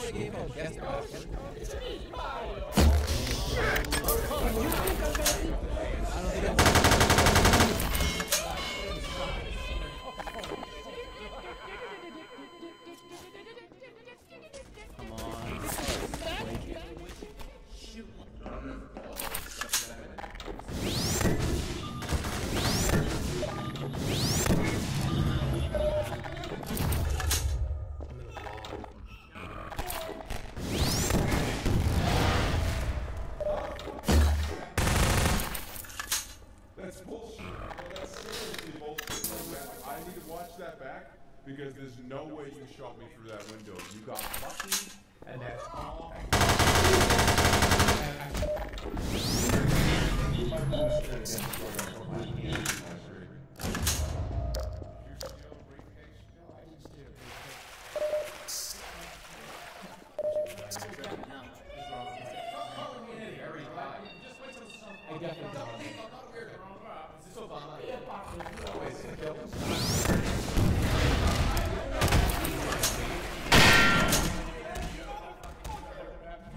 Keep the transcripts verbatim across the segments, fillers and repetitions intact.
play a game called Guess the Question? It's me, Mario. You think I'm bad? I don't think I'm Come on. Shoot. That's bullshit. That's seriously bullshit. Like, I need to watch that back because there's no way you shot me through that window. You got lucky, and that's all.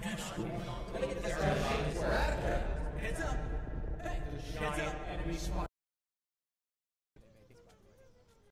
Heads up! Hey! Heads up!